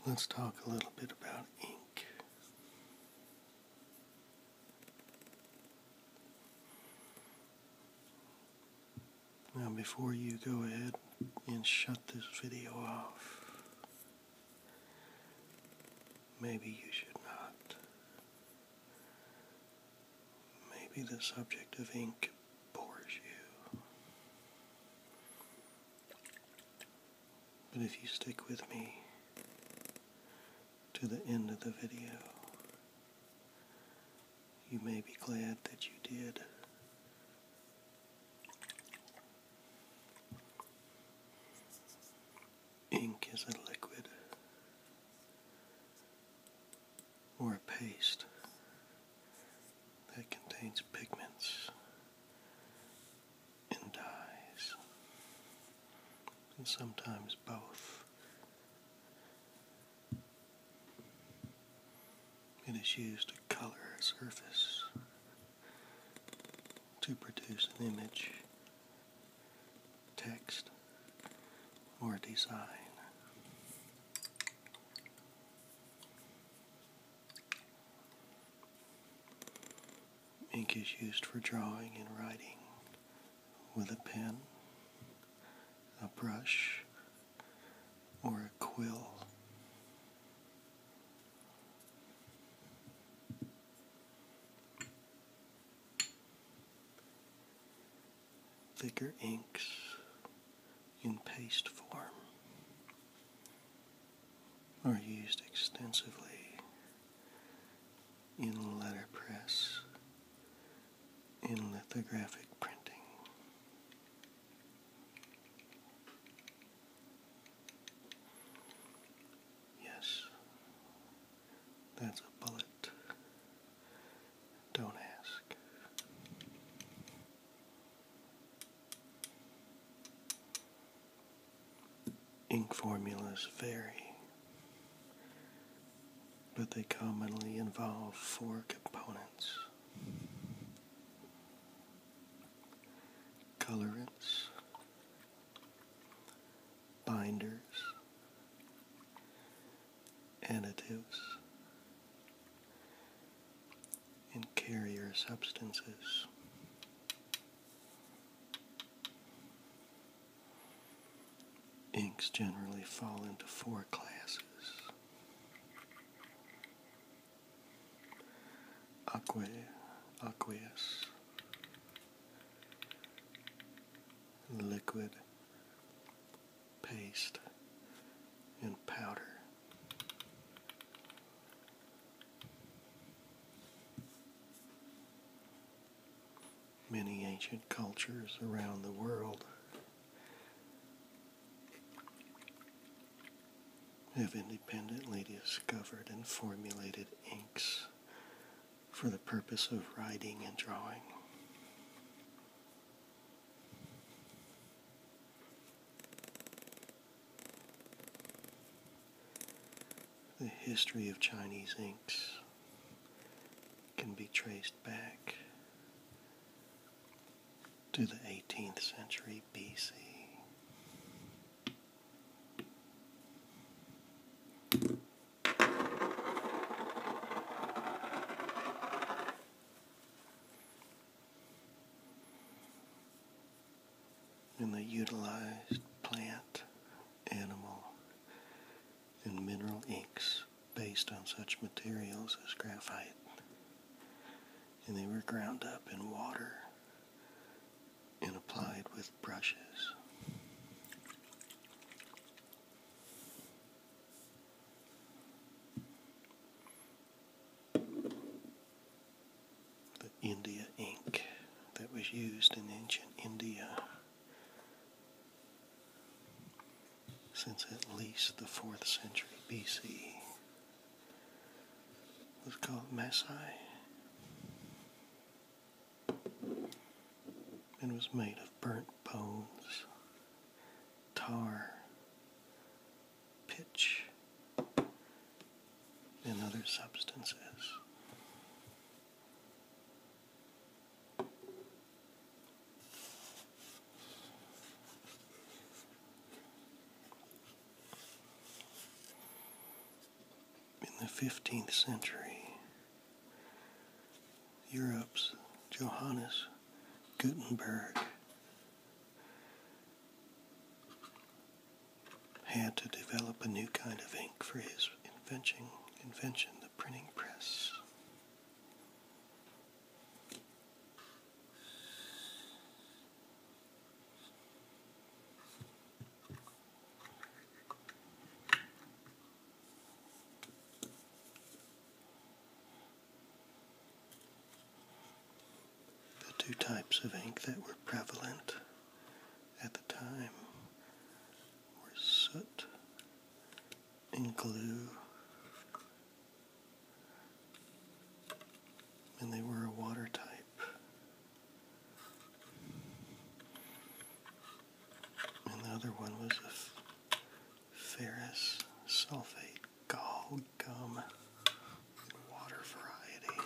Let's talk a little bit about ink. Now, before you go ahead and shut this video off, maybe you should not. Maybe the subject of ink bores you. But if you stick with me to the end of the video, you may be glad that you did. Ink is a liquid or a paste that contains pigments and dyes, and sometimes both. It is used to color a surface to produce an image, text, or design. Ink is used for drawing and writing with a pen, a brush, or a quill. Thicker inks in paste form are used extensively in letterpress and lithographic printing. Yes, that's a bullet. Don't ask. Ink formulas vary, but they commonly involve 4 components: colorants, binders, additives, and carrier substances. Inks generally fall into 4 classes: aqueous, liquid, paste, and powder. Many ancient cultures around the world have independently discovered and formulated inks for the purpose of writing and drawing. The history of Chinese inks can be traced back to the 18th century BC. And they utilized plant, animal, and mineral inks based on such materials as graphite. And they were ground up in water and applied with brushes. The India ink that was used in ancient India since at least the 4th century BC was called Masai and was made of burnt bones, tar, pitch, and other substances. 15th century, Europe's Johannes Gutenberg had to develop a new kind of ink for his invention, the printing press. The two types of ink that were prevalent at the time were soot and glue, and they were a water type. And the other one was a ferrous sulfate gall gum water variety.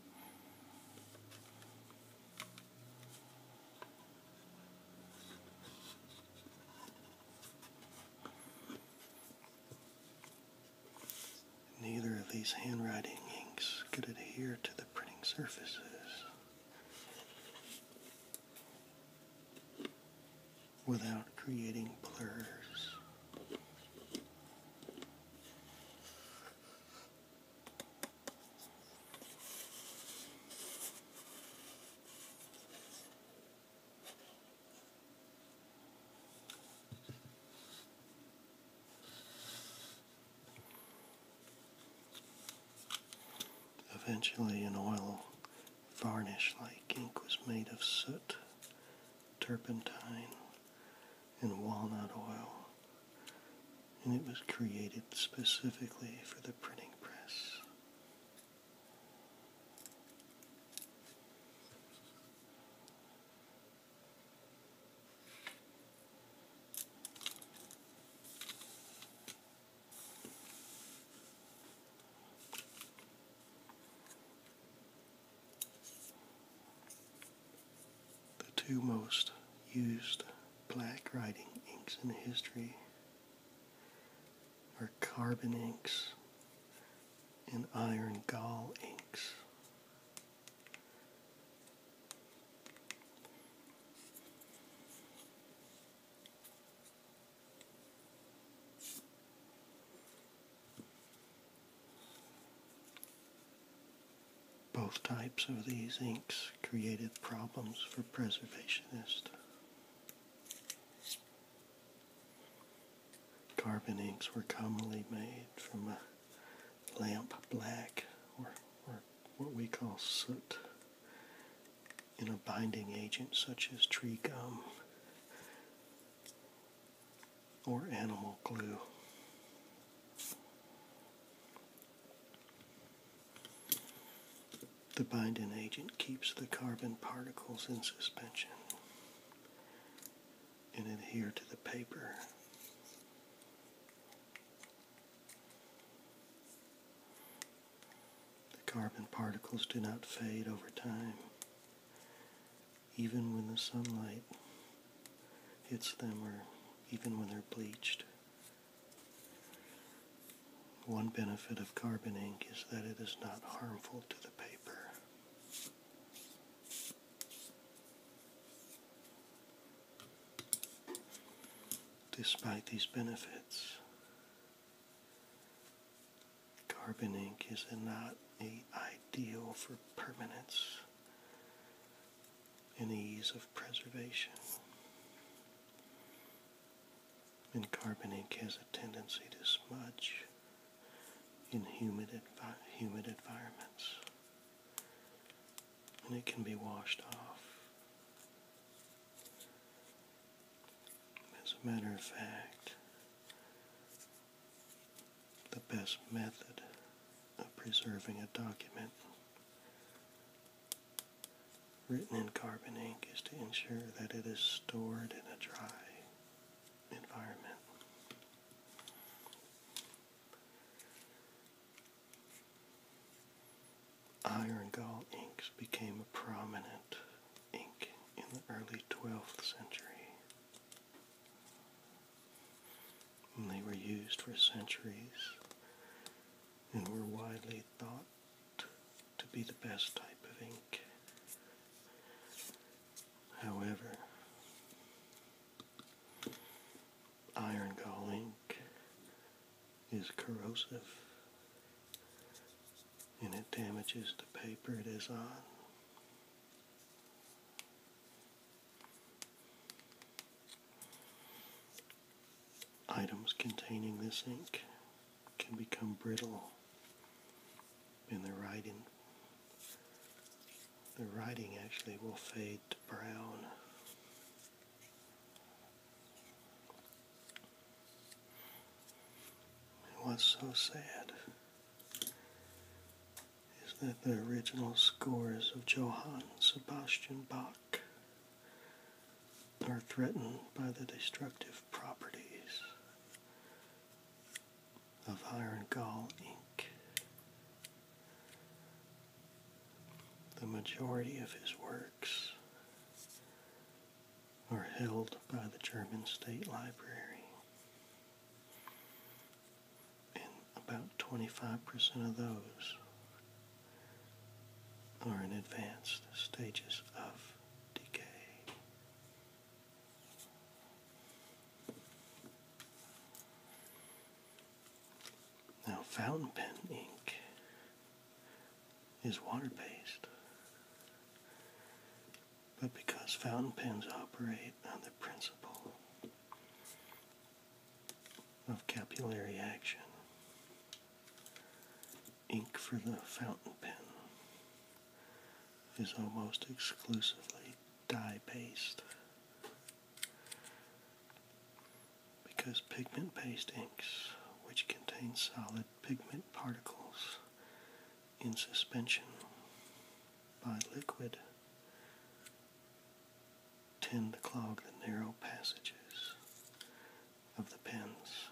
Neither of these handwriting inks could adhere to the printing surfaces. Without creating blurs. Eventually, an oil varnish-like ink was made of soot, turpentine, and walnut oil, and it was created specifically for the printing press. The two most used black writing inks in history are carbon inks and iron gall inks. Both types of these inks created problems for preservationists. Carbon inks were commonly made from a lamp black, or what we call soot, in a binding agent such as tree gum or animal glue. The binding agent keeps the carbon particles in suspension and adhere to the paper. The carbon particles do not fade over time, even when the sunlight hits them or even when they're bleached. One benefit of carbon ink is that it is not harmful to the paper. Despite these benefits, carbon ink is not ideal for permanence and ease of preservation. And carbon ink has a tendency to smudge in humid environments, and it can be washed off. As a matter of fact, the best method of preserving a document written in carbon ink is to ensure that it is stored in a dry environment. Iron gall inks became a prominent ink in the early 12th century. And they were used for centuries and were widely thought to be the best type of ink. However, iron gall ink is corrosive and it damages the paper it is on. Items containing this ink can become brittle and the writing actually will fade to brown. And what's so sad is that the original scores of Johann Sebastian Bach are threatened by the destructive properties of iron gall ink. The majority of his works are held by the German State Library, and about 25% of those are in advanced stages of decay. Now, fountain pen ink is water-based, but because fountain pens operate on the principle of capillary action, ink for the fountain pen is almost exclusively dye-based, because pigment-based inks, which contain solid pigment particles in suspension by liquid, tend to clog the narrow passages of the pens.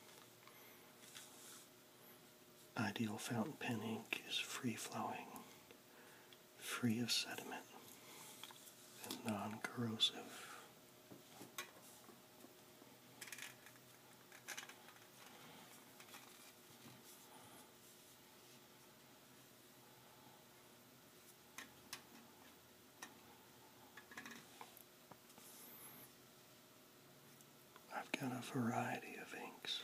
Ideal fountain pen ink is free-flowing, free of sediment, and non-corrosive. I've got a variety of inks.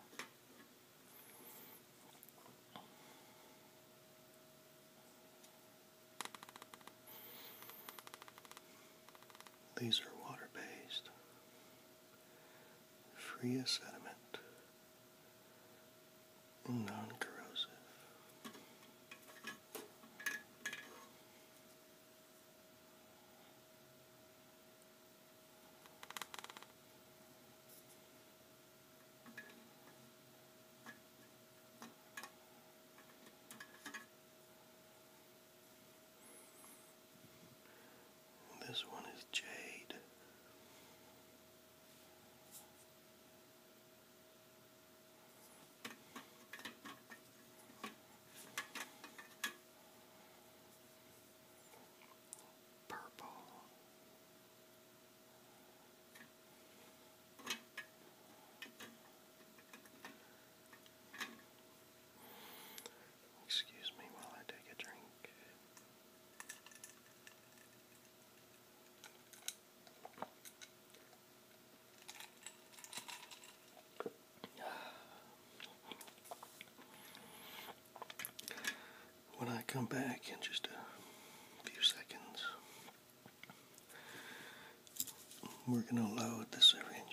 These are water-based, free of sediment, and non-corrosive. This one is jade. Purple. Excuse me while I take a drink. When I come back in just a few seconds, we're going to load the syringes.